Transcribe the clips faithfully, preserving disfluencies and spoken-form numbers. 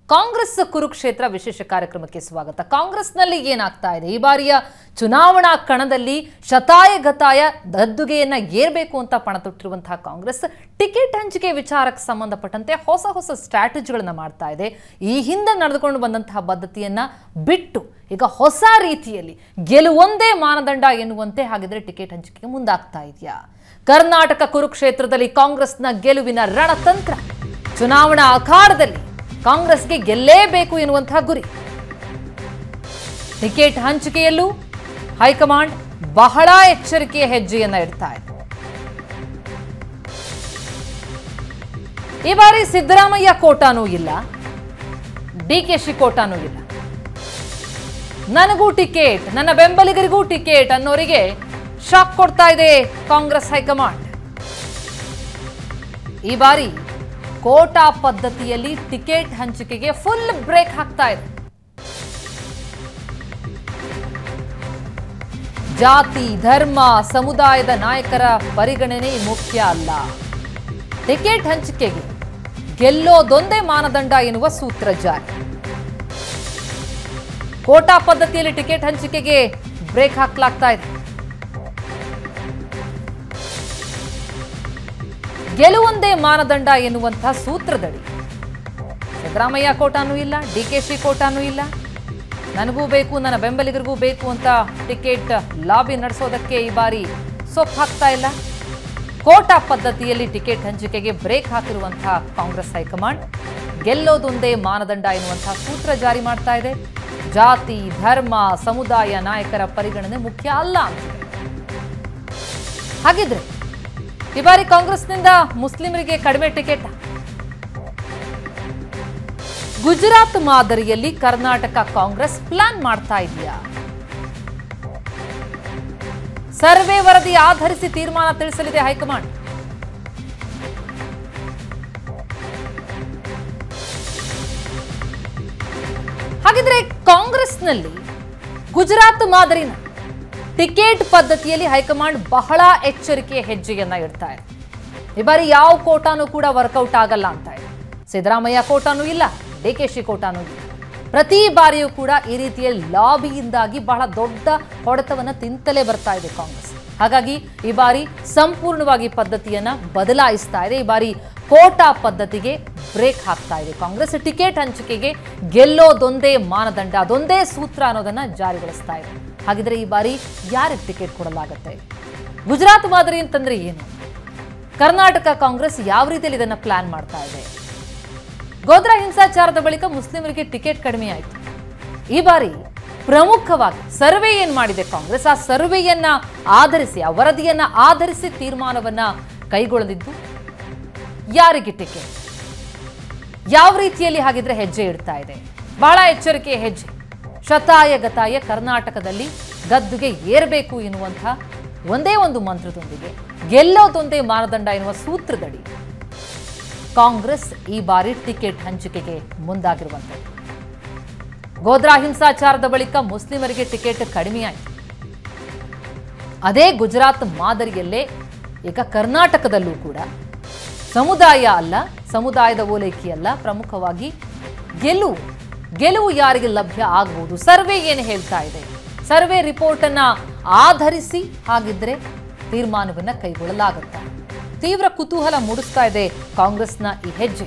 ಕಾಂಗ್ರೆಸ್ ಕುರುಕ್ಷೇತ್ರ ವಿಶೇಷ ಕಾರ್ಯಕ್ರಮಕ್ಕೆ ಸ್ವಾಗತ. ಕಾಂಗ್ರೆಸ್ನಲ್ಲಿ ಏನಾಗ್ತಾ ಇದೆ? ಈ ಬಾರಿಯ ಚುನಾವಣಾ ಕಣದಲ್ಲಿ ಶತಾಯಗತಾಯ ದದ್ದುಗೆಯನ್ನ ಏರಬೇಕು ಅಂತ ಪಣತೊಟ್ಟಿರುವಂತಹ ಕಾಂಗ್ರೆಸ್ ಟಿಕೆಟ್ ಹಂಚಿಕೆ ವಿಚಾರಕ್ಕೆ ಸಂಬಂಧಪಟ್ಟಂತೆ ಹೊಸ ಹೊಸ ಸ್ಟ್ರಾಟಜಿಗಳನ್ನು ಮಾಡ್ತಾ ಇದೆ. ಈ ಹಿಂದೆ ನಡೆದುಕೊಂಡು ಬಂದಂತಹ ಪದ್ಧತಿಯನ್ನ ಬಿಟ್ಟು ಈಗ ಹೊಸ ರೀತಿಯಲ್ಲಿ ಗೆಲುವೊಂದೇ ಮಾನದಂಡ ಎನ್ನುವಂತೆ ಹಾಗಿದ್ರೆ ಟಿಕೆಟ್ ಹಂಚಿಕೆಗೆ ಮುಂದಾಗ್ತಾ ಇದೆಯಾ? ಕರ್ನಾಟಕ ಕುರುಕ್ಷೇತ್ರದಲ್ಲಿ ಕಾಂಗ್ರೆಸ್ನ ಗೆಲುವಿನ ರಣತಂತ್ರ, ಚುನಾವಣಾ ಅಖಾಡದಲ್ಲಿ ಕಾಂಗ್ರೆಸ್ಗೆ ಗೆಲ್ಲೇಬೇಕು ಎನ್ನುವಂತಹ ಗುರಿ. ಟಿಕೆಟ್ ಹಂಚಿಕೆಯಲ್ಲೂ ಹೈಕಮಾಂಡ್ ಬಹಳ ಎಚ್ಚರಿಕೆಯ ಹೆಜ್ಜೆಯನ್ನ ಇಡ್ತಾ ಇದೆ. ಈ ಬಾರಿ ಸಿದ್ದರಾಮಯ್ಯ ಕೋಟಾನೂ ಇಲ್ಲ, ಡಿಕೆಶಿ ಕೋಟಾನೂ ಇಲ್ಲ. ನನಗೂ ಟಿಕೆಟ್, ನನ್ನ ಬೆಂಬಲಿಗರಿಗೂ ಟಿಕೆಟ್ ಅನ್ನೋರಿಗೆ ಶಾಕ್ ಕೊಡ್ತಾ ಇದೆ ಕಾಂಗ್ರೆಸ್ ಹೈಕಮಾಂಡ್. ಈ ಬಾರಿ ಕೋಟಾ ಪದ್ಧತಿಯಲ್ಲಿ ಟಿಕೆಟ್ ಹಂಚಿಕೆಗೆ ಫುಲ್ ಬ್ರೇಕ್ ಹಾಕ್ತಾ ಇದೆ. ಜಾತಿ, ಧರ್ಮ, ಸಮುದಾಯದ ನಾಯಕರ ಪರಿಗಣನೆ ಮುಖ್ಯ ಅಲ್ಲ. ಟಿಕೆಟ್ ಹಂಚಿಕೆಗೆ ಗೆಲ್ಲೋದೊಂದೇ ಮಾನದಂಡ ಎನ್ನುವ ಸೂತ್ರ ಜಾರಿ. ಕೋಟಾ ಪದ್ಧತಿಯಲ್ಲಿ ಟಿಕೆಟ್ ಹಂಚಿಕೆಗೆ ಬ್ರೇಕ್ ಹಾಕಲಾಗ್ತಾ ಇದೆ. ಗೆಲುವೊಂದೇ ಮಾನದಂಡ ಎನ್ನುವಂತಹ ಸೂತ್ರದಡಿ ಸಿದ್ದರಾಮಯ್ಯ ಕೋಟಾನೂ ಇಲ್ಲ, ಡಿಕೆಶಿ ಕೋಟಾನೂ ಇಲ್ಲ. ನನಗೂ ಬೇಕು, ನನ್ನ ಬೆಂಬಲಿಗರಿಗೂ ಬೇಕು ಅಂತ ಟಿಕೆಟ್ ಲಾಬಿ ನಡೆಸೋದಕ್ಕೆ ಈ ಬಾರಿ ಸೊಪ್ಪು ಹಾಕ್ತಾ ಇಲ್ಲ. ಕೋಟಾ ಪದ್ಧತಿಯಲ್ಲಿ ಟಿಕೆಟ್ ಹಂಚಿಕೆಗೆ ಬ್ರೇಕ್ ಹಾಕಿರುವಂತಹ ಕಾಂಗ್ರೆಸ್ ಹೈಕಮಾಂಡ್ ಗೆಲ್ಲೋದೊಂದೇ ಮಾನದಂಡ ಎನ್ನುವಂತಹ ಸೂತ್ರ ಜಾರಿ ಮಾಡ್ತಾ ಇದೆ. ಜಾತಿ, ಧರ್ಮ, ಸಮುದಾಯ ನಾಯಕರ ಪರಿಗಣನೆ ಮುಖ್ಯ ಅಲ್ಲ ಅಂತ. ಹಾಗಿದ್ರೆ ಈ ಬಾರಿ ಕಾಂಗ್ರೆಸ್ನಿಂದ ಮುಸ್ಲಿಮರಿಗೆ ಕಡಿಮೆ ಟಿಕೆಟ್? ಗುಜರಾತ್ ಮಾದರಿಯಲ್ಲಿ ಕರ್ನಾಟಕ ಕಾಂಗ್ರೆಸ್ ಪ್ಲಾನ್ ಮಾಡ್ತಾ ಇದೆಯಾ? ಸರ್ವೆ ವರದಿ ಆಧರಿಸಿ ತೀರ್ಮಾನ ತಿಳಿಸಲಿದೆ ಹೈಕಮಾಂಡ್. ಹಾಗಿದ್ರೆ ಕಾಂಗ್ರೆಸ್ನಲ್ಲಿ ಗುಜರಾತ್ ಮಾದರಿನ ಟಿಕೆಟ್ ಪದ್ಧತಿಯಲ್ಲಿ ಹೈಕಮಾಂಡ್ ಬಹಳ ಎಚ್ಚರಿಕೆಯ ಹೆಜ್ಜೆಯನ್ನ ಇಡ್ತಾ ಇದೆ. ಈ ಬಾರಿ ಯಾವ ಕೋಟಾನೂ ಕೂಡ ವರ್ಕೌಟ್ ಆಗಲ್ಲ ಅಂತ ಇದೆ. ಸಿದ್ದರಾಮಯ್ಯ ಕೋಟಾನೂ ಇಲ್ಲ, ಡಿಕೆಶಿ ಕೋಟಾನೂ ಇಲ್ಲ. ಪ್ರತಿ ಬಾರಿಯೂ ಕೂಡ ಈ ರೀತಿಯ ಲಾಬಿಯಿಂದಾಗಿ ಬಹಳ ದೊಡ್ಡ ಹೊಡೆತವನ್ನ ತಿಂತಲೇ ಬರ್ತಾ ಇದೆ ಕಾಂಗ್ರೆಸ್. ಹಾಗಾಗಿ ಈ ಬಾರಿ ಸಂಪೂರ್ಣವಾಗಿ ಪದ್ಧತಿಯನ್ನ ಬದಲಾಯಿಸ್ತಾ ಇದೆ. ಈ ಬಾರಿ ಕೋಟಾ ಪದ್ಧತಿಗೆ ಬ್ರೇಕ್ ಹಾಕ್ತಾ ಇದೆ ಕಾಂಗ್ರೆಸ್. ಟಿಕೆಟ್ ಹಂಚಿಕೆಗೆ ಗೆಲ್ಲೋದೊಂದೇ ಮಾನದಂಡ, ಅದೊಂದೇ ಸೂತ್ರ ಅನ್ನೋದನ್ನ ಜಾರಿಗೊಳಿಸ್ತಾ ಇದೆ. ಹಾಗಿದ್ರೆ ಈ ಬಾರಿ ಯಾರಿಗೆ ಟಿಕೆಟ್ ಕೊಡಲಾಗುತ್ತೆ? ಗುಜರಾತ್ ಮಾದರಿ ಅಂತಂದ್ರೆ ಏನು? ಕರ್ನಾಟಕ ಕಾಂಗ್ರೆಸ್ ಯಾವ ರೀತಿಯಲ್ಲಿ ಇದನ್ನ ಪ್ಲಾನ್ ಮಾಡ್ತಾ ಇದೆ? ಗೋಧ್ರಾ ಹಿಂಸಾಚಾರದ ಬಳಿಕ ಮುಸ್ಲಿಮರಿಗೆ ಟಿಕೆಟ್ ಕಡಿಮೆ ಆಯಿತು. ಈ ಬಾರಿ ಪ್ರಮುಖವಾಗಿ ಸರ್ವೆ ಏನ್ ಮಾಡಿದೆ ಕಾಂಗ್ರೆಸ್, ಆ ಸರ್ವೆಯನ್ನ ಆಧರಿಸಿ, ಆ ವರದಿಯನ್ನ ಆಧರಿಸಿ ತೀರ್ಮಾನವನ್ನ ಕೈಗೊಳ್ಳಲಿದ್ದು ಯಾರಿಗೆ ಟಿಕೆಟ್, ಯಾವ ರೀತಿಯಲ್ಲಿ ಹಾಗಿದ್ರೆ ಹೆಜ್ಜೆ ಇಡ್ತಾ ಇದೆ? ಬಹಳ ಎಚ್ಚರಿಕೆಯ ಹೆಜ್ಜೆ. ಶತಾಯಗತಾಯ ಕರ್ನಾಟಕದಲ್ಲಿ ಗದ್ದುಗೆ ಏರಬೇಕು ಎನ್ನುವಂತಹ ಒಂದೇ ಒಂದು ಮಂತ್ರದೊಂದಿಗೆ ಗೆಲ್ಲೋದೊಂದೇ ಮಾನದಂಡ ಎನ್ನುವ ಸೂತ್ರದಡಿ ಕಾಂಗ್ರೆಸ್ ಈ ಬಾರಿ ಟಿಕೆಟ್ ಹಂಚಿಕೆಗೆ ಮುಂದಾಗಿರುವಂಥದ್ದು. ಗೋಧ್ರಾ ಹಿಂಸಾಚಾರದ ಬಳಿಕ ಮುಸ್ಲಿಮರಿಗೆ ಟಿಕೆಟ್ ಕಡಿಮೆಯಾಯಿತು. ಅದೇ ಗುಜರಾತ್ ಮಾದರಿಯಲ್ಲೇ ಈಗ ಕರ್ನಾಟಕದಲ್ಲೂ ಕೂಡ ಸಮುದಾಯ ಅಲ್ಲ, ಸಮುದಾಯದ ಓಲೈಕೆ ಅಲ್ಲ, ಪ್ರಮುಖವಾಗಿ ಗೆಲುವು ಗೆಲುವು ಯಾರಿಗೆ ಲಭ್ಯ ಆಗಬಹುದು? ಸರ್ವೆ ಏನು ಹೇಳ್ತಾ ಇದೆ? ಸರ್ವೆ ರಿಪೋರ್ಟ್ ಅನ್ನ ಆಧರಿಸಿ ಹಾಗಿದ್ರೆ ತೀರ್ಮಾನವನ್ನ ಕೈಗೊಳ್ಳಲಾಗುತ್ತಾ? ತೀವ್ರ ಕುತೂಹಲ ಮೂಡಿಸ್ತಾ ಇದೆ ಕಾಂಗ್ರೆಸ್ನ ಈ ಹೆಜ್ಜೆ.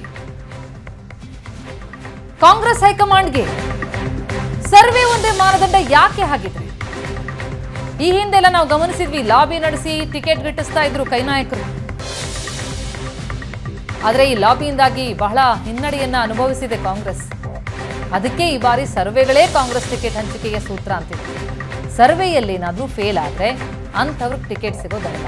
ಕಾಂಗ್ರೆಸ್ ಹೈಕಮಾಂಡ್ಗೆ ಸರ್ವೆ ಒಂದೇ ಮಾನದಂಡ ಯಾಕೆ ಹಾಗಿದ್ರೆ? ಈ ಹಿಂದೆಲ್ಲ ನಾವು ಗಮನಿಸಿದ್ವಿ, ಲಾಬಿ ನಡೆಸಿ ಟಿಕೆಟ್ ಗಿಟ್ಟಿಸ್ತಾ ಇದ್ರು ಕೈ ನಾಯಕರು. ಆದರೆ ಈ ಲಾಬಿಯಿಂದಾಗಿ ಬಹಳ ಹಿನ್ನಡೆಯನ್ನ ಅನುಭವಿಸಿದೆ ಕಾಂಗ್ರೆಸ್. ಅದಕ್ಕೆ ಈ ಬಾರಿ ಸರ್ವೆಗಳೇ ಕಾಂಗ್ರೆಸ್ ಟಿಕೆಟ್ ಹಂಚಿಕೆಗೆ ಸೂತ್ರ ಅಂತಿದೆ. ಸರ್ವೆಯಲ್ಲಿ ಏನಾದ್ರೂ ಫೇಲ್ ಆದ್ರೆ ಅಂಥವ್ರಿಗೆ ಟಿಕೆಟ್ ಸಿಗೋದಲ್ಲ.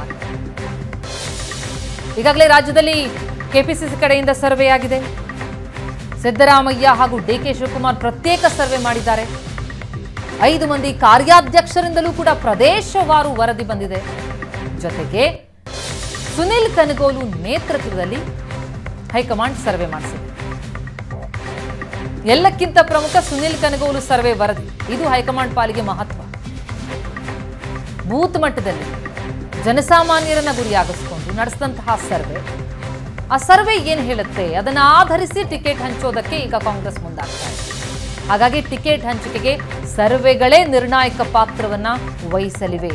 ಈಗಾಗಲೇ ರಾಜ್ಯದಲ್ಲಿ ಕೆಪಿಸಿಸಿ ಕಡೆಯಿಂದ ಸರ್ವೆ ಆಗಿದೆ. ಸಿದ್ದರಾಮಯ್ಯ ಹಾಗೂ ಡಿ ಕೆ ಶಿವಕುಮಾರ್ ಪ್ರತ್ಯೇಕ ಸರ್ವೆ ಮಾಡಿದ್ದಾರೆ. ಐದು ಮಂದಿ ಕಾರ್ಯಾಧ್ಯಕ್ಷರಿಂದಲೂ ಕೂಡ ಪ್ರದೇಶವಾರು ವರದಿ ಬಂದಿದೆ. ಜೊತೆಗೆ ಸುನಿಲ್ ಕನಗೋಲು ನೇತೃತ್ವದಲ್ಲಿ ಹೈಕಮಾಂಡ್ ಸರ್ವೆ ಮಾಡಿಸಿದೆ. ಎಲ್ಲಕ್ಕಿಂತ ಪ್ರಮುಖ ಸುನಿಲ್ ಕನಗೋಲು ಸರ್ವೆ ವರದಿ. ಇದು ಹೈಕಮಾಂಡ್ ಪಾಲಿಗೆ ಮಹತ್ವ. ಬೂತ್ ಮಟ್ಟದಲ್ಲಿ ಜನಸಾಮಾನ್ಯರನ್ನ ಗುರಿಯಾಗಿಸಿಕೊಂಡು ನಡೆಸಿದಂತಹ ಸರ್ವೆ ಆ ಸರ್ವೆ ಏನು ಹೇಳುತ್ತೆ ಅದನ್ನ ಆಧರಿಸಿ ಟಿಕೆಟ್ ಹಂಚೋದಕ್ಕೆ ಈಗ ಕಾಂಗ್ರೆಸ್ ಮುಂದಾಗ್ತಾ ಇದೆ. ಹಾಗಾಗಿ ಟಿಕೆಟ್ ಹಂಚಿಕೆಗೆ ಸರ್ವೆಗಳೇ ನಿರ್ಣಾಯಕ ಪಾತ್ರವನ್ನ ವಹಿಸಲಿವೆ.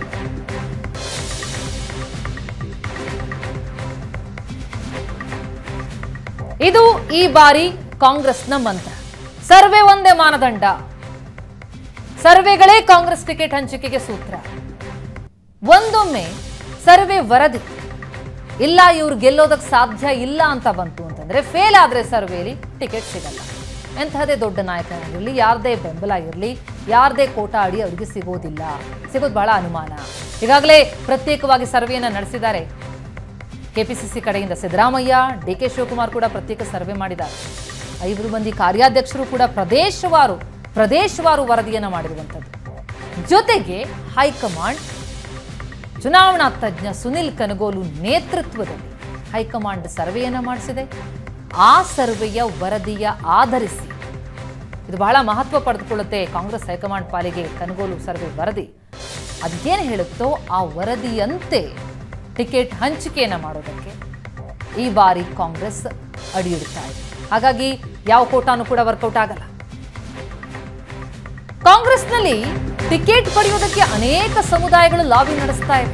ಇದು ಈ ಬಾರಿ ಕಾಂಗ್ರೆಸ್ನ ಮಂತ್ರ. ಸರ್ವೆ ಒಂದೇ ಮಾನದಂಡ, ಸರ್ವೆಗಳೇ ಕಾಂಗ್ರೆಸ್ ಟಿಕೆಟ್ ಹಂಚಿಕೆಗೆ ಸೂತ್ರ. ಒಂದೊಮ್ಮೆ ಸರ್ವೆ ವರದಿ ಇಲ್ಲ ಇವ್ರು ಗೆಲ್ಲೋದಕ್ಕೆ ಸಾಧ್ಯ ಇಲ್ಲ ಅಂತ ಬಂತು ಅಂತಂದ್ರೆ, ಫೇಲ್ ಆದ್ರೆ ಸರ್ವೆಯಲ್ಲಿ ಟಿಕೆಟ್ ಸಿಗಲ್ಲ. ಎಂತಹದೇ ದೊಡ್ಡ ನಾಯಕನಾಗಿರಲಿ, ಯಾರದೇ ಬೆಂಬಲ ಇರಲಿ, ಯಾರದೇ ಕೋಟಾ ಅಡಿ ಅವರಿಗೆ ಸಿಗೋದಿಲ್ಲ. ಸಿಗೋದು ಬಹಳ ಅನುಮಾನ. ಈಗಾಗಲೇ ಪ್ರತ್ಯೇಕವಾಗಿ ಸರ್ವೆಯನ್ನ ನಡೆಸಿದ್ದಾರೆ ಕೆಪಿಸಿಸಿ ಕಡೆಯಿಂದ. ಸಿದ್ದರಾಮಯ್ಯ, ಡಿ ಕೆ ಶಿವಕುಮಾರ್ ಕೂಡ ಪ್ರತ್ಯೇಕ ಸರ್ವೆ ಮಾಡಿದ್ದಾರೆ. ಐವರು ಮಂದಿ ಕಾರ್ಯಾಧ್ಯಕ್ಷರು ಕೂಡ ಪ್ರದೇಶವಾರು ಪ್ರದೇಶವಾರು ವರದಿಯನ್ನ ಮಾಡಿರುವಂಥದ್ದು. ಜೊತೆಗೆ ಹೈಕಮಾಂಡ್ ಚುನಾವಣಾ ತಜ್ಞ ಸುನಿಲ್ ಕನಗೋಲು ನೇತೃತ್ವದಲ್ಲಿ ಹೈಕಮಾಂಡ್ ಸರ್ವೆಯನ್ನ ಮಾಡಿಸಿದೆ. ಆ ಸರ್ವೆಯ ವರದಿಯ ಆಧರಿಸಿ, ಇದು ಬಹಳ ಮಹತ್ವ ಪಡೆದುಕೊಳ್ಳುತ್ತೆ ಕಾಂಗ್ರೆಸ್ ಹೈಕಮಾಂಡ್ ಪಾಲಿಗೆ ಕನಗೋಲು ಸರ್ವೆ ವರದಿ. ಅದೇನು ಹೇಳುತ್ತೋ ಆ ವರದಿಯಂತೆ ಟಿಕೆಟ್ ಹಂಚಿಕೆಯನ್ನ ಮಾಡೋದಕ್ಕೆ ಈ ಬಾರಿ ಕಾಂಗ್ರೆಸ್ ಅಡಿಯಿಡ್ತಾ ಇದೆ. ಹಾಗಾಗಿ ಯಾವ ಕೋಟಾನು ಕೂಡ ವರ್ಕೌಟ್ ಆಗಲ್ಲ. ಕಾಂಗ್ರೆಸ್ನಲ್ಲಿ ಟಿಕೆಟ್ ಪಡೆಯುವುದಕ್ಕೆ ಅನೇಕ ಸಮುದಾಯಗಳು ಲಾಬಿ ನಡೆಸ್ತಾ ಇವೆ.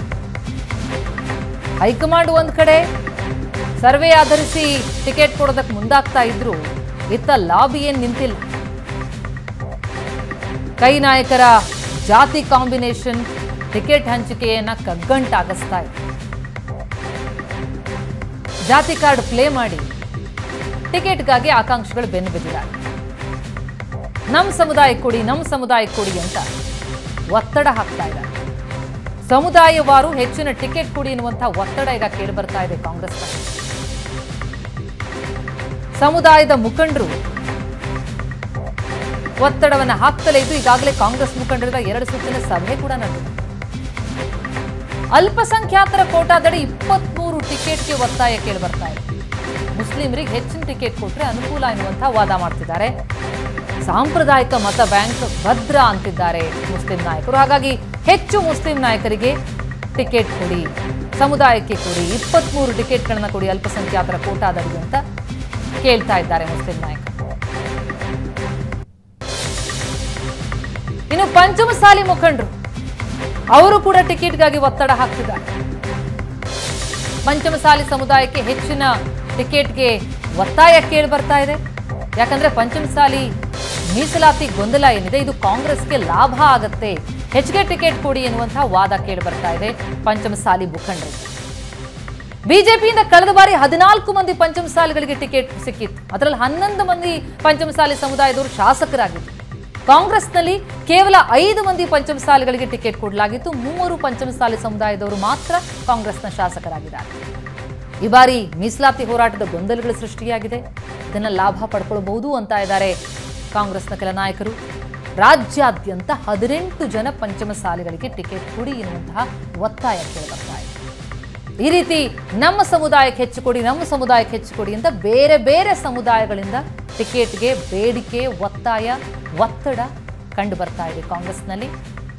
ಹೈಕಮಾಂಡ್ ಒಂದ್ ಕಡೆ ಸರ್ವೆ ಆಧರಿಸಿ ಟಿಕೆಟ್ ಕೊಡೋದಕ್ಕೆ ಮುಂದಾಗ್ತಾ ಇದ್ರು, ಇತ್ತ ಲಾಬಿ ಏನ್ ನಿಂತಿಲ್ಲ. ಕೈ ನಾಯಕರ ಜಾತಿ ಕಾಂಬಿನೇಷನ್ ಟಿಕೆಟ್ ಹಂಚಿಕೆಯನ್ನ ಕಗ್ಗಂಟಾಗಿಸ್ತಾ ಇದೆ. ಜಾತಿ ಕಾರ್ಡ್ ಪ್ಲೇ ಮಾಡಿ ಟಿಕೆಟ್ಗಾಗಿ ಆಕಾಂಕ್ಷಿಗಳು ಬೆನ್ನು ಬಿದ್ದಿದ್ದಾರೆ. ನಮ್ಮ ಸಮುದಾಯಕ್ಕೆ ಕೊಡಿ, ನಮ್ಮ ಸಮುದಾಯಕ್ಕೆ ಕೊಡಿ ಅಂತ ಒತ್ತಡ ಹಾಕ್ತಾ ಇದ್ದಾರೆ. ಸಮುದಾಯವಾರು ಹೆಚ್ಚಿನ ಟಿಕೆಟ್ ಕೊಡಿ ಎನ್ನುವಂತ ಒತ್ತಡ ಈಗ ಕೇಳಿ ಬರ್ತಾ ಇದೆ ಕಾಂಗ್ರೆಸ್. ಸಮುದಾಯದ ಮುಖಂಡರು ಒತ್ತಡವನ್ನ ಹಾಕ್ತಲೇ ಇದ್ದು, ಈಗಾಗಲೇ ಕಾಂಗ್ರೆಸ್ ಮುಖಂಡರ ಎರಡು ಸುತ್ತಿನ ಸಭೆ ಕೂಡ ನಡೆದಿದೆ. ಅಲ್ಪಸಂಖ್ಯಾತರ ಕೋಟಾದಡಿ ಇಪ್ಪತ್ಮೂರು ಟಿಕೆಟ್ಗೆ ಒತ್ತಾಯ ಕೇಳಿ ಬರ್ತಾ ಇದೆ. ಮುಸ್ಲಿಮರಿಗೆ ಹೆಚ್ಚಿನ ಟಿಕೆಟ್ ಕೊಟ್ರೆ ಅನುಕೂಲ ಎನ್ನುವಂತ ವಾದ ಮಾಡ್ತಿದ್ದಾರೆ. ಸಾಂಪ್ರದಾಯಿಕ ಮತ ಬ್ಯಾಂಕ್ ಭದ್ರ ಅಂತಿದ್ದಾರೆ ಮುಸ್ಲಿಂ ನಾಯಕರು. ಹಾಗಾಗಿ ಹೆಚ್ಚು ಮುಸ್ಲಿಂ ನಾಯಕರಿಗೆ ಟಿಕೆಟ್ ಕೊಡಿ, ಸಮುದಾಯಕ್ಕೆ ಕೊಡಿ, ಇಪ್ಪತ್ಮೂರು ಟಿಕೆಟ್ಗಳನ್ನ ಕೊಡಿ ಅಲ್ಪಸಂಖ್ಯಾತರ ಕೋಟಾದಡಿ ಅಂತ ಕೇಳ್ತಾ ಇದ್ದಾರೆ ಮುಸ್ಲಿಂ ನಾಯಕರು. ಇನ್ನು ಪಂಚಮಸಾಲಿ ಮುಖಂಡರು ಅವರು ಕೂಡ ಟಿಕೆಟ್ಗಾಗಿ ಒತ್ತಡ ಹಾಕ್ತಿದ್ದಾರೆ. ಪಂಚಮಸಾಲಿ ಸಮುದಾಯಕ್ಕೆ ಹೆಚ್ಚಿನ ಟಿಕೆಟ್ಗೆ ಒತ್ತಾಯ ಕೇಳಿ ಬರ್ತಾ ಇದೆ. ಯಾಕಂದ್ರೆ ಪಂಚಮಸಾಲಿ ಮೀಸಲಾತಿ ಗೊಂದಲ ಏನಿದೆ ಇದು ಕಾಂಗ್ರೆಸ್ಗೆ ಲಾಭ ಆಗತ್ತೆ, ಹೆಚ್ಚಿಗೆ ಟಿಕೆಟ್ ಕೊಡಿ ಎನ್ನುವಂತಹ ವಾದ ಕೇಳಿ ಬರ್ತಾ ಇದೆ ಪಂಚಮಸಾಲಿ ಮುಖಂಡರಿಂದ. ಬಿಜೆಪಿಯಿಂದ ಕಳೆದ ಬಾರಿ ಹದಿನಾಲ್ಕು ಮಂದಿ ಪಂಚಮಸಾಲಿಗಳಿಗೆ ಟಿಕೆಟ್ ಸಿಕ್ಕಿತ್ತು. ಅದರಲ್ಲಿ ಹನ್ನೊಂದು ಮಂದಿ ಪಂಚಮಸಾಲಿ ಸಮುದಾಯದವರು ಶಾಸಕರಾಗಿತ್ತು. ಕಾಂಗ್ರೆಸ್ನಲ್ಲಿ ಕೇವಲ ಐದು ಮಂದಿ ಪಂಚಮಸಾಲಿಗಳಿಗೆ ಟಿಕೆಟ್ ಕೊಡಲಾಗಿತ್ತು. ಮೂವರು ಪಂಚಮಸಾಲಿ ಸಮುದಾಯದವರು ಮಾತ್ರ ಕಾಂಗ್ರೆಸ್ನ ಶಾಸಕರಾಗಿದ್ದಾರೆ. ಈ ಬಾರಿ ಮೀಸಲಾತಿ ಹೋರಾಟದ ಗೊಂದಲಗಳು ಸೃಷ್ಟಿಯಾಗಿದೆ. ಇದನ್ನ ಲಾಭ ಪಡ್ಕೊಳ್ಬಹುದು ಅಂತ ಇದ್ದಾರೆ ಕಾಂಗ್ರೆಸ್ನ ಕೆಲ ನಾಯಕರು. ರಾಜ್ಯಾದ್ಯಂತ ಹದಿನೆಂಟು ಜನ ಪಂಚಮಸಾಲಿಗಳಿಗೆ ಟಿಕೆಟ್ ಕೊಡಿ ಎನ್ನುವಂತಹ ಒತ್ತಾಯ ಕೇಳಿಬರ್ತಾ ಇದೆ. ಈ ರೀತಿ ನಮ್ಮ ಸಮುದಾಯಕ್ಕೆ ಹೆಚ್ಚು ಕೊಡಿ, ನಮ್ಮ ಸಮುದಾಯಕ್ಕೆ ಹೆಚ್ಚು ಕೊಡಿ ಅಂತ ಬೇರೆ ಬೇರೆ ಸಮುದಾಯಗಳಿಂದ ಟಿಕೆಟ್ಗೆ ಬೇಡಿಕೆ, ಒತ್ತಾಯ, ಒತ್ತಡ ಕಂಡು ಬರ್ತಾ ಇದೆ ಕಾಂಗ್ರೆಸ್ನಲ್ಲಿ.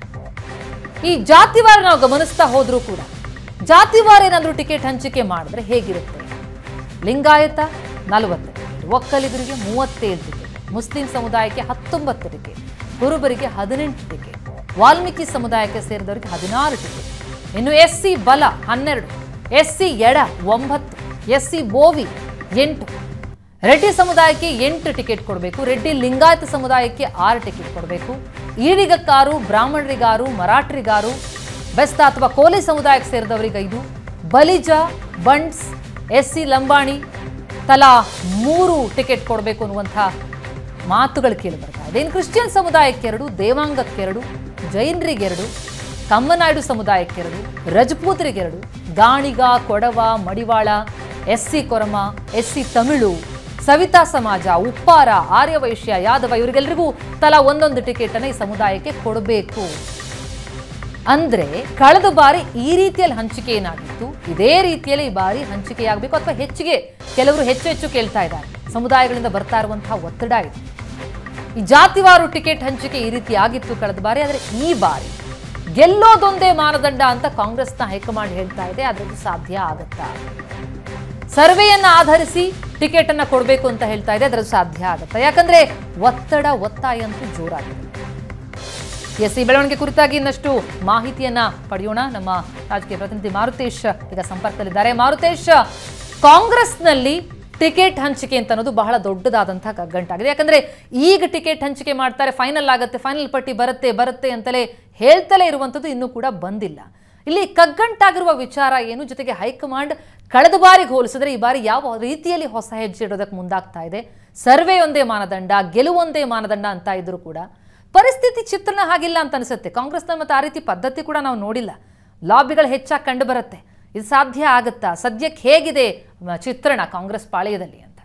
ಈ ಜಾತಿವಾರ ನಾವು ಗಮನಿಸ್ತಾ ಹೋದ್ರೂ ಕೂಡ ಜಾತಿವಾರ ಏನಾದರೂ ಟಿಕೆಟ್ ಹಂಚಿಕೆ ಮಾಡಿದ್ರೆ ಹೇಗಿರುತ್ತೆ? ಲಿಂಗಾಯತ ನಲವತ್ತು ಟಿಕೆಟ್, ಒಕ್ಕಲಿಗರಿಗೆ ಮೂವತ್ತೇಳು ಟಿಕೆಟ್, ಮುಸ್ಲಿಂ ಸಮುದಾಯಕ್ಕೆ ಹತ್ತೊಂಬತ್ತು ಟಿಕೆಟ್, ಕುರುಬರಿಗೆ ಹದಿನೆಂಟು ಟಿಕೆಟ್, ವಾಲ್ಮೀಕಿ ಸಮುದಾಯಕ್ಕೆ ಸೇರಿದವರಿಗೆ ಹದಿನಾರು ಟಿಕೆಟ್, ಇನ್ನು ಎಸ್ ಸಿ ಬಲ ಹನ್ನೆರಡು, ಎಸ್ ಸಿ ಎಡ ಒಂಬತ್ತು, ಎಸ್ ಸಿ ಬೋವಿ ಎಂಟು, ರೆಡ್ಡಿ ಸಮುದಾಯಕ್ಕೆ ಎಂಟು ಟಿಕೆಟ್ ಕೊಡಬೇಕು, ರೆಡ್ಡಿ ಲಿಂಗಾಯತ ಸಮುದಾಯಕ್ಕೆ ಆರು ಟಿಕೆಟ್ ಕೊಡಬೇಕು, ಈಡಿಗಕ್ಕಾರು, ಬ್ರಾಹ್ಮಣರಿಗಾರು, ಮರಾಠರಿಗಾರು, ಬೆಸ್ತ ಅಥವಾ ಕೋಲಿ ಸಮುದಾಯಕ್ಕೆ ಸೇರಿದವರಿಗೆ ಐದು, ಬಲಿಜ, ಬಂಡ್ಸ್, ಎಸ್ ಸಿ ಲಂಬಾಣಿ ತಲಾ ಮೂರು ಟಿಕೆಟ್ ಕೊಡಬೇಕು ಅನ್ನುವಂಥ ಮಾತುಗಳು ಕೇಳಿ ಬರ್ತಾ ಇದೆ. ಇನ್ನು ಕ್ರಿಶ್ಚಿಯನ್ ಸಮುದಾಯಕ್ಕೆ ಎರಡು, ದೇವಾಂಗಕ್ಕೆರಡು, ಜೈನರಿಗೆರಡು, ಕಮ್ಮನಾಯ್ಡು ಸಮುದಾಯಕ್ಕೆರಡು, ರಜಪೂತರಿಗೆರಡು, Ganiga, Kodava, Madivala, S C Korama, S C Tamil, Savitha Samaja, Uppara, Aryavaishya, Yadava ಇವರಿಗೆಲ್ಲರಿಗೂ ತಲಾ ಒಂದೊಂದು ಟಿಕೆಟ್ ಅನ್ನು ಈ ಸಮುದಾಯಕ್ಕೆ ಕೊಡಬೇಕು. ಅಂದ್ರೆ ಕಳೆದ ಬಾರಿ ಈ ರೀತಿಯಲ್ಲಿ ಹಂಚಿಕೆ ಏನಾಗಿತ್ತು, ಇದೇ ರೀತಿಯಲ್ಲಿ ಈ ಬಾರಿ ಹಂಚಿಕೆಯಾಗಬೇಕು ಅಥವಾ ಹೆಚ್ಚಿಗೆ ಕೆಲವರು ಹೆಚ್ಚು ಹೆಚ್ಚು ಕೇಳ್ತಾ ಇದ್ದಾರೆ. ಸಮುದಾಯಗಳಿಂದ ಬರ್ತಾ ಇರುವಂತಹ ಒತ್ತಡ ಇದೆ. ಈ ಜಾತಿವಾರು ಟಿಕೆಟ್ ಹಂಚಿಕೆ ಈ ರೀತಿ ಆಗಿತ್ತು ಕಳೆದ ಬಾರಿ. ಆದರೆ ಈ ಬಾರಿ ಗೆಲ್ಲೋದೊಂದೇ ಮಾನದಂಡ ಅಂತ ಕಾಂಗ್ರೆಸ್ನ ಹೈಕಮಾಂಡ್ ಹೇಳ್ತಾ ಇದೆ. ಅದರದ್ದು ಸಾಧ್ಯ ಆಗತ್ತಾ? ಸರ್ವೆಯನ್ನ ಆಧರಿಸಿ ಟಿಕೆಟ್ ಅನ್ನ ಕೊಡಬೇಕು ಅಂತ ಹೇಳ್ತಾ ಇದೆ. ಅದರ ಸಾಧ್ಯ ಆಗುತ್ತೆ, ಯಾಕಂದ್ರೆ ಒತ್ತಡ ಒತ್ತಾಯ ಅಂತೂ ಜೋರಾಗಿದೆ. ಎಸ್, ಈ ಬೆಳವಣಿಗೆ ಕುರಿತಾಗಿ ಇನ್ನಷ್ಟು ಮಾಹಿತಿಯನ್ನ ಪಡೆಯೋಣ. ನಮ್ಮ ರಾಜಕೀಯ ಪ್ರತಿನಿಧಿ ಮಾರುತೇಶ್ ಈಗ ಸಂಪರ್ಕದಲ್ಲಿದ್ದಾರೆ. ಮಾರುತೇಶ್, ಕಾಂಗ್ರೆಸ್ನಲ್ಲಿ ಟಿಕೆಟ್ ಹಂಚಿಕೆ ಅಂತ ಅನ್ನೋದು ಬಹಳ ದೊಡ್ಡದಾದಂತಹ ಕಗ್ಗಂಟಾಗಿದೆ. ಯಾಕಂದ್ರೆ ಈಗ ಟಿಕೆಟ್ ಹಂಚಿಕೆ ಮಾಡ್ತಾರೆ, ಫೈನಲ್ ಆಗುತ್ತೆ, ಫೈನಲ್ ಪಟ್ಟಿ ಬರುತ್ತೆ ಬರುತ್ತೆ ಅಂತಲೇ ಹೇಳ್ತಲೇ ಇರುವಂಥದ್ದು ಇನ್ನೂ ಕೂಡ ಬಂದಿಲ್ಲ. ಇಲ್ಲಿ ಕಗ್ಗಂಟಾಗಿರುವ ವಿಚಾರ ಏನು? ಜೊತೆಗೆ ಹೈಕಮಾಂಡ್ ಕಳೆದ ಬಾರಿಗೆ ಹೋಲಿಸಿದ್ರೆ ಈ ಬಾರಿ ಯಾವ ರೀತಿಯಲ್ಲಿ ಹೊಸ ಹೆಜ್ಜೆ ಇಡೋದಕ್ಕೆ ಮುಂದಾಗ್ತಾ ಇದೆ? ಸರ್ವೆ ಒಂದೇ ಮಾನದಂಡ, ಗೆಲುವೊಂದೇ ಮಾನದಂಡ ಅಂತ ಇದ್ರು ಕೂಡ ಪರಿಸ್ಥಿತಿ ಚಿತ್ರಣ ಹಾಗಿಲ್ಲ ಅಂತ ಅನಿಸುತ್ತೆ. ಕಾಂಗ್ರೆಸ್ನ ಮತ್ತೆ ಆ ರೀತಿ ಪದ್ಧತಿ ಕೂಡ ನಾವು ನೋಡಿಲ್ಲ. ಲಾಬಿಗಳು ಹೆಚ್ಚಾಗಿ ಕಂಡು ಬರುತ್ತೆ. ಇದು ಸಾಧ್ಯ ಆಗುತ್ತಾ? ಸದ್ಯಕ್ಕೆ ಹೇಗಿದೆ ಚಿತ್ರಣ ಕಾಂಗ್ರೆಸ್ ಪಾಳೆಯದಲ್ಲಿ ಅಂತ?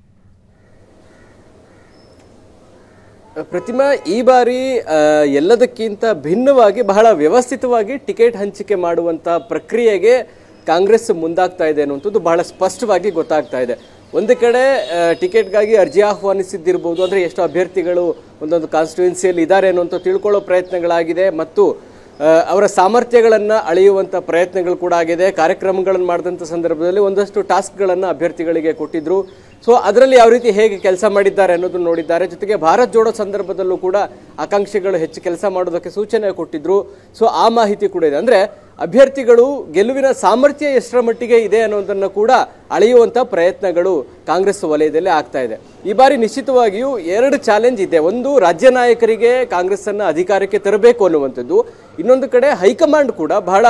ಪ್ರತಿಮಾ, ಈ ಬಾರಿ ಎಲ್ಲದಕ್ಕಿಂತ ಭಿನ್ನವಾಗಿ ಬಹಳ ವ್ಯವಸ್ಥಿತವಾಗಿ ಟಿಕೆಟ್ ಹಂಚಿಕೆ ಮಾಡುವಂತ ಪ್ರಕ್ರಿಯೆಗೆ ಕಾಂಗ್ರೆಸ್ ಮುಂದಾಗ್ತಾ ಇದೆ ಅನ್ನುವಂಥದ್ದು ಬಹಳ ಸ್ಪಷ್ಟವಾಗಿ ಗೊತ್ತಾಗ್ತಾ ಇದೆ. ಒಂದು ಕಡೆ ಟಿಕೆಟ್ಗಾಗಿ ಅರ್ಜಿ ಆಹ್ವಾನಿಸಿದ್ದಿರ್ಬೋದು, ಅಂದರೆ ಎಷ್ಟು ಅಭ್ಯರ್ಥಿಗಳು ಒಂದೊಂದು ಕಾನ್ಸ್ಟಿಟ್ಯೂನ್ಸಿಯಲ್ಲಿ ಇದ್ದಾರೆ ಅನ್ನುವಂಥ ತಿಳ್ಕೊಳ್ಳೋ ಪ್ರಯತ್ನಗಳಾಗಿದೆ ಮತ್ತು ಅವರ ಸಾಮರ್ಥ್ಯಗಳನ್ನು ಅಳೆಯುವಂಥ ಪ್ರಯತ್ನಗಳು ಕೂಡ ಆಗಿದೆ. ಕಾರ್ಯಕ್ರಮಗಳನ್ನು ಮಾಡಿದಂಥ ಸಂದರ್ಭದಲ್ಲಿ ಒಂದಷ್ಟು ಟಾಸ್ಕ್ಗಳನ್ನು ಅಭ್ಯರ್ಥಿಗಳಿಗೆ ಕೊಟ್ಟಿದ್ರು. ಸೊ ಅದರಲ್ಲಿ ಯಾವ ರೀತಿ ಹೇಗೆ ಕೆಲಸ ಮಾಡಿದ್ದಾರೆ ಅನ್ನೋದನ್ನು ನೋಡಿದ್ದಾರೆ. ಜೊತೆಗೆ ಭಾರತ್ ಜೋಡೋ ಸಂದರ್ಭದಲ್ಲೂ ಕೂಡ ಆಕಾಂಕ್ಷಿಗಳು ಹೆಚ್ಚು ಕೆಲಸ ಮಾಡೋದಕ್ಕೆ ಸೂಚನೆ ಕೊಟ್ಟಿದ್ರು. ಸೊ ಆ ಮಾಹಿತಿ ಕೂಡ ಇದೆ. ಅಂದರೆ ಅಭ್ಯರ್ಥಿಗಳು ಗೆಲುವಿನ ಸಾಮರ್ಥ್ಯ ಎಷ್ಟರ ಮಟ್ಟಿಗೆ ಇದೆ ಅನ್ನೋದನ್ನು ಕೂಡ ಅಳೆಯುವಂಥ ಪ್ರಯತ್ನಗಳು ಕಾಂಗ್ರೆಸ್ ವಲಯದಲ್ಲಿ ಆಗ್ತಾ ಇದೆ. ಈ ಬಾರಿ ನಿಶ್ಚಿತವಾಗಿಯೂ ಎರಡು ಚಾಲೆಂಜ್ ಇದೆ. ಒಂದು, ರಾಜ್ಯ ನಾಯಕರಿಗೆ ಕಾಂಗ್ರೆಸ್ಸನ್ನು ಅಧಿಕಾರಕ್ಕೆ ತರಬೇಕು ಅನ್ನುವಂಥದ್ದು. ಇನ್ನೊಂದು ಕಡೆ ಹೈಕಮಾಂಡ್ ಕೂಡ ಬಹಳ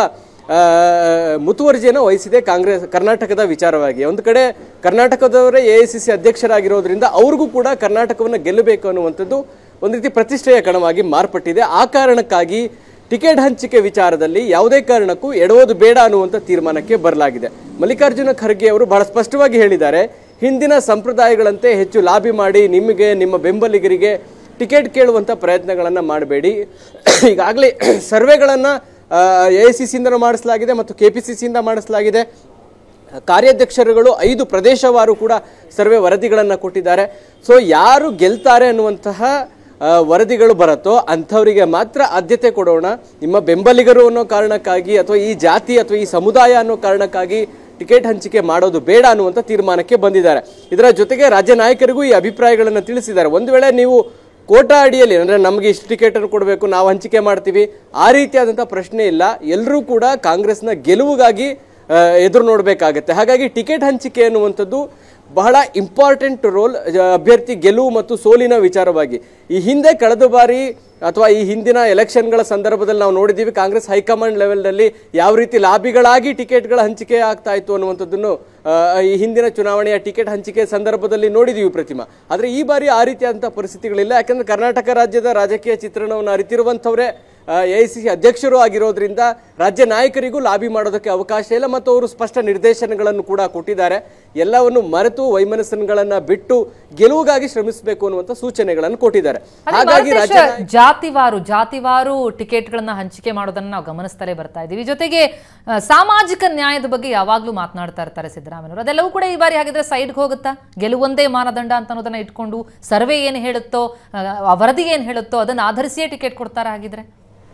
ಮುತುವರ್ಜಿಯನ್ನು ವಹಿಸಿದೆ ಕಾಂಗ್ರೆಸ್ ಕರ್ನಾಟಕದ ವಿಚಾರವಾಗಿ. ಒಂದು ಕಡೆ ಕರ್ನಾಟಕದವರೇ ಎ ಐ ಸಿ ಸಿ ಅಧ್ಯಕ್ಷರಾಗಿರೋದ್ರಿಂದ ಅವ್ರಿಗೂ ಕೂಡ ಕರ್ನಾಟಕವನ್ನು ಗೆಲ್ಲಬೇಕು ಅನ್ನುವಂಥದ್ದು ಒಂದು ರೀತಿ ಪ್ರತಿಷ್ಠೆಯ ಕಣವಾಗಿ ಮಾರ್ಪಟ್ಟಿದೆ. ಆ ಕಾರಣಕ್ಕಾಗಿ ಟಿಕೆಟ್ ಹಂಚಿಕೆ ವಿಚಾರದಲ್ಲಿ ಯಾವುದೇ ಕಾರಣಕ್ಕೂ ಎಡವೋದು ಬೇಡ ಅನ್ನುವಂಥ ತೀರ್ಮಾನಕ್ಕೆ ಬರಲಾಗಿದೆ. ಮಲ್ಲಿಕಾರ್ಜುನ ಖರ್ಗೆ ಅವರು ಬಹಳ ಸ್ಪಷ್ಟವಾಗಿ ಹೇಳಿದ್ದಾರೆ, ಹಿಂದಿನ ಸಂಪ್ರದಾಯಗಳಂತೆ ಹೆಚ್ಚು ಲಾಬಿ ಮಾಡಿ ನಿಮಗೆ ನಿಮ್ಮ ಬೆಂಬಲಿಗರಿಗೆ ಟಿಕೆಟ್ ಕೇಳುವಂಥ ಪ್ರಯತ್ನಗಳನ್ನು ಮಾಡಬೇಡಿ. ಈಗಾಗಲೇ ಸರ್ವೆಗಳನ್ನು ಎ ಐ ಸಿ ಸಿಯಿಂದ ಮಾಡಿಸಲಾಗಿದೆ ಮತ್ತು ಕೆ ಪಿ ಸಿ ಸಿಯಿಂದ ಮಾಡಿಸಲಾಗಿದೆ. ಕಾರ್ಯಾಧ್ಯಕ್ಷರುಗಳು ಐದು ಪ್ರದೇಶವಾರು ಕೂಡ ಸರ್ವೆ ವರದಿಗಳನ್ನು ಕೊಟ್ಟಿದ್ದಾರೆ. ಸೊ ಯಾರು ಗೆಲ್ತಾರೆ ಅನ್ನುವಂತಹ ವರದಿಗಳು ಬರುತ್ತೋ ಅಂಥವರಿಗೆ ಮಾತ್ರ ಆದ್ಯತೆ ಕೊಡೋಣ. ನಿಮ್ಮ ಬೆಂಬಲಿಗರು ಅನ್ನೋ ಕಾರಣಕ್ಕಾಗಿ ಅಥವಾ ಈ ಜಾತಿ ಅಥವಾ ಈ ಸಮುದಾಯ ಅನ್ನೋ ಕಾರಣಕ್ಕಾಗಿ ಟಿಕೆಟ್ ಹಂಚಿಕೆ ಮಾಡೋದು ಬೇಡ ಅನ್ನುವಂಥ ತೀರ್ಮಾನಕ್ಕೆ ಬಂದಿದ್ದಾರೆ. ಇದರ ಜೊತೆಗೆ ರಾಜ್ಯ ನಾಯಕರಿಗೂ ಈ ಅಭಿಪ್ರಾಯಗಳನ್ನು ತಿಳಿಸಿದ್ದಾರೆ. ಒಂದು ವೇಳೆ ನೀವು ಕೋಟಾ ಅಡಿಯಲ್ಲಿ ಅಂದರೆ ನಮಗೆ ಇಷ್ಟು ಟಿಕೆಟನ್ನು ಕೊಡಬೇಕು, ನಾವು ಹಂಚಿಕೆ ಮಾಡ್ತೀವಿ, ಆ ರೀತಿಯಾದಂಥ ಪ್ರಶ್ನೆ ಇಲ್ಲ. ಎಲ್ಲರೂ ಕೂಡ ಕಾಂಗ್ರೆಸ್ನ ಗೆಲುವಿಗಾಗಿ ಎದುರು ನೋಡಬೇಕಾಗತ್ತೆ. ಹಾಗಾಗಿ ಟಿಕೆಟ್ ಹಂಚಿಕೆ ಅನ್ನುವಂಥದ್ದು ಬಹಳ ಇಂಪಾರ್ಟೆಂಟ್ ರೋಲ್ ಅಭ್ಯರ್ಥಿ ಗೆಲುವು ಮತ್ತು ಸೋಲಿನ ವಿಚಾರವಾಗಿ. ಈ ಹಿಂದೆ ಕಳೆದ ಬಾರಿ ಅಥವಾ ಈ ಹಿಂದಿನ ಎಲೆಕ್ಷನ್ಗಳ ಸಂದರ್ಭದಲ್ಲಿ ನಾವು ನೋಡಿದ್ದೀವಿ ಕಾಂಗ್ರೆಸ್ ಹೈಕಮಾಂಡ್ ಲೆವೆಲ್ನಲ್ಲಿ ಯಾವ ರೀತಿ ಲಾಬಿಗಳಾಗಿ ಟಿಕೆಟ್ಗಳ ಹಂಚಿಕೆ ಆಗ್ತಾ ಇತ್ತು ಅನ್ನುವಂಥದ್ದನ್ನು ಈ ಹಿಂದಿನ ಚುನಾವಣೆಯ ಟಿಕೆಟ್ ಹಂಚಿಕೆ ಸಂದರ್ಭದಲ್ಲಿ ನೋಡಿದೀವಿ ಪ್ರತಿಮಾ. ಆದರೆ ಈ ಬಾರಿ ಆ ರೀತಿಯಾದಂಥ ಪರಿಸ್ಥಿತಿಗಳಿಲ್ಲ. ಯಾಕಂದ್ರೆ ಕರ್ನಾಟಕ ರಾಜ್ಯದ ರಾಜಕೀಯ ಚಿತ್ರಣವನ್ನು ಅರಿತಿರುವಂಥವರೇ ಎ ಐ ಸಿ ಸಿ ಅಧ್ಯಕ್ಷರು ಆಗಿರೋದ್ರಿಂದ ರಾಜ್ಯ ನಾಯಕರಿಗೂ ಲಾಬಿ ಮಾಡೋದಕ್ಕೆ ಅವಕಾಶ ಇಲ್ಲ ಮತ್ತು ಅವರು ಸ್ಪಷ್ಟ ನಿರ್ದೇಶನಗಳನ್ನು ಕೂಡ ಕೊಟ್ಟಿದ್ದಾರೆ. ಎಲ್ಲವನ್ನು ಮರೆತು ವೈಮನಸ್ಸುಗಳನ್ನು ಬಿಟ್ಟು ಗೆಲುವಿಗಾಗಿ ಶ್ರಮಿಸಬೇಕು ಅನ್ನುವಂಥ ಸೂಚನೆಗಳನ್ನು ಕೊಟ್ಟಿದ್ದಾರೆ. ಹಾಗಾಗಿ ಜಾತಿವಾರು ಜಾತಿವಾರು ಟಿಕೆಟ್ಗಳನ್ನ ಹಂಚಿಕೆ ಮಾಡೋದನ್ನ ನಾವು ಗಮನಿಸ್ತಲೇ ಬರ್ತಾ ಇದ್ದೀವಿ. ಜೊತೆಗೆ ಸಾಮಾಜಿಕ ನ್ಯಾಯದ ಬಗ್ಗೆ ಯಾವಾಗಲೂ ಮಾತನಾಡ್ತಾ ಇರ್ತಾರೆ ಸಿದ್ದರಾಮಯ್ಯವರು. ಅದೆಲ್ಲವೂ ಕೂಡ ಈ ಬಾರಿ ಹಾಗಿದ್ರೆ ಸೈಡ್ಗೆ ಹೋಗುತ್ತಾ? ಗೆಲುವೊಂದೇ ಮಾನದಂಡ ಅಂತ ಅನ್ನೋದನ್ನ ಇಟ್ಕೊಂಡು ಸರ್ವೆ ಏನು ಹೇಳುತ್ತೋ, ವರದಿ ಏನು ಹೇಳುತ್ತೋ ಅದನ್ನು ಆಧರಿಸಿಯೇ ಟಿಕೆಟ್ ಕೊಡ್ತಾರೆ ಹಾಗಿದ್ರೆ?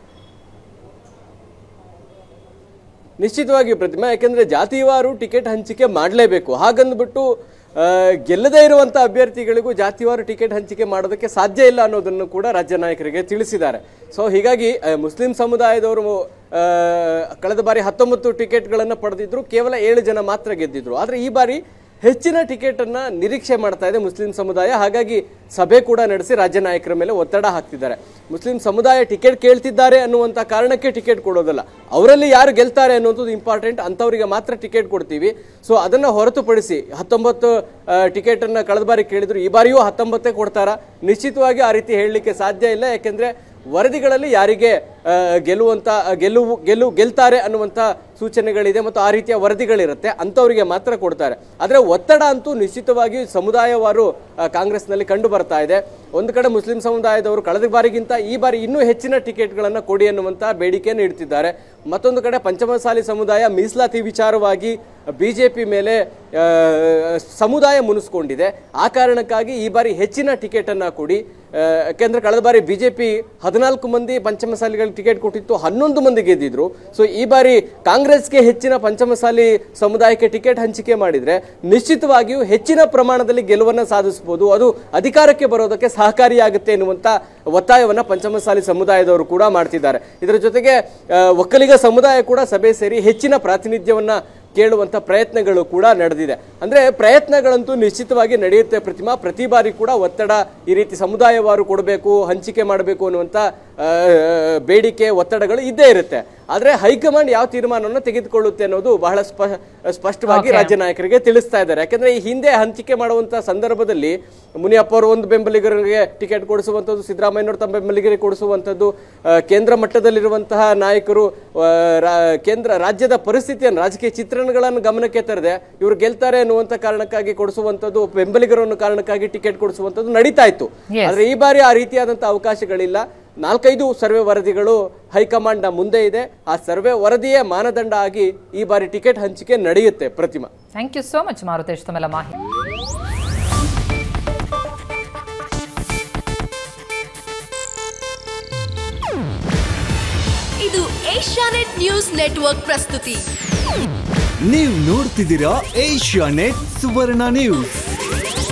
ನಿಶ್ಚಿತವಾಗಿ ಪ್ರತಿಮಾ, ಯಾಕೆಂದ್ರೆ ಜಾತಿವಾರು ಟಿಕೆಟ್ ಹಂಚಿಕೆ ಮಾಡಲೇಬೇಕು. ಹಾಗಂದ್ಬಿಟ್ಟು ಗೆಲ್ಲದೇ ಇರುವಂಥ ಅಭ್ಯರ್ಥಿಗಳಿಗೂ ಜಾತಿವಾರು ಟಿಕೆಟ್ ಹಂಚಿಕೆ ಮಾಡೋದಕ್ಕೆ ಸಾಧ್ಯ ಇಲ್ಲ ಅನ್ನೋದನ್ನು ಕೂಡ ರಾಜ್ಯ ನಾಯಕರಿಗೆ ತಿಳಿಸಿದ್ದಾರೆ. ಸೊ ಹೀಗಾಗಿ ಮುಸ್ಲಿಂ ಸಮುದಾಯದವರು ಕಳೆದ ಬಾರಿ ಹತ್ತೊಂಬತ್ತು ಟಿಕೆಟ್ಗಳನ್ನು ಪಡೆದಿದ್ರು, ಕೇವಲ ಏಳು ಜನ ಮಾತ್ರ ಗೆದ್ದಿದ್ರು. ಆದರೆ ಈ ಬಾರಿ ಹೆಚ್ಚಿನ ಟಿಕೆಟ್ ಅನ್ನ ನಿರೀಕ್ಷೆ ಮಾಡ್ತಾ ಇದೆ ಮುಸ್ಲಿಂ ಸಮುದಾಯ. ಹಾಗಾಗಿ ಸಭೆ ಕೂಡ ನಡೆಸಿ ರಾಜ್ಯ ನಾಯಕರ ಮೇಲೆ ಒತ್ತಡ ಹಾಕ್ತಿದ್ದಾರೆ. ಮುಸ್ಲಿಂ ಸಮುದಾಯ ಟಿಕೆಟ್ ಕೇಳ್ತಿದ್ದಾರೆ ಅನ್ನುವಂಥ ಕಾರಣಕ್ಕೆ ಟಿಕೆಟ್ ಕೊಡೋದಲ್ಲ, ಅವರಲ್ಲಿ ಯಾರು ಗೆಲ್ತಾರೆ ಅನ್ನೋದು ಇಂಪಾರ್ಟೆಂಟ್, ಅಂಥವರಿಗೆ ಮಾತ್ರ ಟಿಕೆಟ್ ಕೊಡ್ತೀವಿ. ಸೊ ಅದನ್ನು ಹೊರತುಪಡಿಸಿ ಹತ್ತೊಂಬತ್ತು ಟಿಕೆಟ್ ಅನ್ನ ಕಳೆದ ಬಾರಿ ಕೇಳಿದ್ರು, ಈ ಬಾರಿಯೂ ಹತ್ತೊಂಬತ್ತೇ ಕೊಡ್ತಾರಾ? ನಿಶ್ಚಿತವಾಗಿ ಆ ರೀತಿ ಹೇಳಲಿಕ್ಕೆ ಸಾಧ್ಯ ಇಲ್ಲ. ಯಾಕೆಂದ್ರೆ ವರದಿಗಳಲ್ಲಿ ಯಾರಿಗೆ ಗೆಲ್ಲುವಂತ ಗೆಲುವು ಗೆಲ್ಲು ಗೆಲ್ತಾರೆ ಅನ್ನುವಂಥ ಸೂಚನೆಗಳಿದೆ ಮತ್ತು ಆ ರೀತಿಯ ವರದಿಗಳಿರುತ್ತೆ, ಅಂಥವರಿಗೆ ಮಾತ್ರ ಕೊಡ್ತಾರೆ. ಆದರೆ ಒತ್ತಡ ಅಂತೂ ನಿಶ್ಚಿತವಾಗಿ ಸಮುದಾಯವಾರು ಕಾಂಗ್ರೆಸ್ನಲ್ಲಿ ಕಂಡು ಬರ್ತಾ ಇದೆ. ಒಂದು ಕಡೆ ಮುಸ್ಲಿಂ ಸಮುದಾಯದವರು ಕಳೆದ ಬಾರಿಗಿಂತ ಈ ಬಾರಿ ಇನ್ನೂ ಹೆಚ್ಚಿನ ಟಿಕೆಟ್ಗಳನ್ನು ಕೊಡಿ ಅನ್ನುವಂಥ ಬೇಡಿಕೆಯನ್ನು ಇಡ್ತಿದ್ದಾರೆ. ಮತ್ತೊಂದು ಕಡೆ ಪಂಚಮಸಾಲಿ ಸಮುದಾಯ ಮೀಸಲಾತಿ ವಿಚಾರವಾಗಿ ಬಿಜೆಪಿ ಮೇಲೆ ಸಮುದಾಯ ಮುನಿಸ್ಕೊಂಡಿದೆ. ಆ ಕಾರಣಕ್ಕಾಗಿ ಈ ಬಾರಿ ಹೆಚ್ಚಿನ ಟಿಕೆಟ್ ಅನ್ನ ಕೊಡಿ, ಯಾಕೆಂದ್ರೆ ಕಳೆದ ಬಾರಿ ಬಿಜೆಪಿ ಹದಿನಾಲ್ಕು ಮಂದಿ ಪಂಚಮಸಾಲಿಗಳಿಗೆ ಟಿಕೆಟ್ ಕೊಟ್ಟಿತ್ತು, ಹನ್ನೊಂದು ಮಂದಿ ಗೆದ್ದಿದ್ರು. ಸೊ ಈ ಬಾರಿ ಕಾಂಗ್ರೆಸ್ಗೆ ಹೆಚ್ಚಿನ ಪಂಚಮಸಾಲಿ ಸಮುದಾಯಕ್ಕೆ ಟಿಕೆಟ್ ಹಂಚಿಕೆ ಮಾಡಿದ್ರೆ ನಿಶ್ಚಿತವಾಗಿಯೂ ಹೆಚ್ಚಿನ ಪ್ರಮಾಣದಲ್ಲಿ ಗೆಲುವನ್ನು ಸಾಧಿಸಬಹುದು, ಅದು ಅಧಿಕಾರಕ್ಕೆ ಬರೋದಕ್ಕೆ ಸಹಕಾರಿಯಾಗುತ್ತೆ ಎನ್ನುವಂತ ಒತ್ತಾಯವನ್ನ ಪಂಚಮಸಾಲಿ ಸಮುದಾಯದವರು ಕೂಡ ಮಾಡ್ತಿದ್ದಾರೆ. ಇದರ ಜೊತೆಗೆ ಒಕ್ಕಲಿಗ ಸಮುದಾಯ ಕೂಡ ಸಭೆ ಸೇರಿ ಹೆಚ್ಚಿನ ಪ್ರಾತಿನಿಧ್ಯವನ್ನ ಕೇಳುವಂತ ಪ್ರಯತ್ನಗಳು ಕೂಡ ನಡೆದಿದೆ. ಅಂದ್ರೆ ಪ್ರಯತ್ನಗಳಂತೂ ನಿಶ್ಚಿತವಾಗಿ ನಡೆಯುತ್ತೆ ಪ್ರತಿಮಾ. ಪ್ರತಿ ಬಾರಿ ಕೂಡ ಒತ್ತಡ ಈ ರೀತಿ ಸಮುದಾಯವಾರು ಕೊಡಬೇಕು, ಹಂಚಿಕೆ ಮಾಡಬೇಕು ಅನ್ನುವಂತ ಬೇಡಿಕೆ ಒತ್ತಡಗಳು ಇದ್ದೇ ಇರುತ್ತೆ. ಆದ್ರೆ ಹೈಕಮಾಂಡ್ ಯಾವ ತೀರ್ಮಾನವನ್ನು ತೆಗೆದುಕೊಳ್ಳುತ್ತೆ ಅನ್ನೋದು ಬಹಳ ಸ್ಪಷ್ಟವಾಗಿ ರಾಜ್ಯ ನಾಯಕರಿಗೆ ತಿಳಿಸ್ತಾ ಇದ್ದಾರೆ. ಯಾಕಂದ್ರೆ ಈ ಹಿಂದೆ ಹಂಚಿಕೆ ಮಾಡುವಂತ ಸಂದರ್ಭದಲ್ಲಿ ಮುನಿಯಪ್ಪ ಅವರು ಒಂದು ಬೆಂಬಲಿಗರಿಗೆ ಟಿಕೆಟ್ ಕೊಡಿಸುವಂಥದ್ದು, ಸಿದ್ದರಾಮಯ್ಯನವರು ತಮ್ಮ ಬೆಂಬಲಿಗರಿಗೆ ಕೊಡಿಸುವಂಥದ್ದು, ಕೇಂದ್ರ ಮಟ್ಟದಲ್ಲಿರುವಂತಹ ನಾಯಕರು ಕೇಂದ್ರ ರಾಜ್ಯದ ಪರಿಸ್ಥಿತಿಯನ್ನು, ರಾಜಕೀಯ ಚಿತ್ರಣಗಳನ್ನು ಗಮನಕ್ಕೆ ತರದೆ ಇವರು ಗೆಲ್ತಾರೆ ಅನ್ನುವಂತ ಕಾರಣಕ್ಕಾಗಿ ಕೊಡಿಸುವಂಥದ್ದು, ಬೆಂಬಲಿಗರನ್ನು ಕಾರಣಕ್ಕಾಗಿ ಟಿಕೆಟ್ ಕೊಡಿಸುವಂಥದ್ದು ನಡೀತಾ ಇತ್ತು. ಆದ್ರೆ ಈ ಬಾರಿ ಆ ರೀತಿಯಾದಂತಹ ಅವಕಾಶಗಳಿಲ್ಲ. ನಾಲ್ಕೈದು ಸರ್ವೆ ವರದಿಗಳು ಹೈಕಮಾಂಡ್ ನ ಮುಂದೆ ಇದೆ. ಆ ಸರ್ವೆ ವರದಿಯೇ ಮಾನದಂಡ ಆಗಿ ಈ ಬಾರಿ ಟಿಕೆಟ್ ಹಂಚಿಕೆ ನಡೆಯುತ್ತೆ. Prathima, thank you so much Maruthesh ತಮ್ಮೆಲ್ಲ ಮಾಹಿತಿ. ಇದು ಏಷ್ಯಾನೆಟ್ ನ್ಯೂಸ್ ನೆಟ್ವರ್ಕ್ ಪ್ರಸ್ತುತಿ. ನೀವು ನೋಡ್ತಿದ್ದೀರಾ ಏಷ್ಯಾನೆಟ್ ಸುವರ್ಣ ನ್ಯೂಸ್.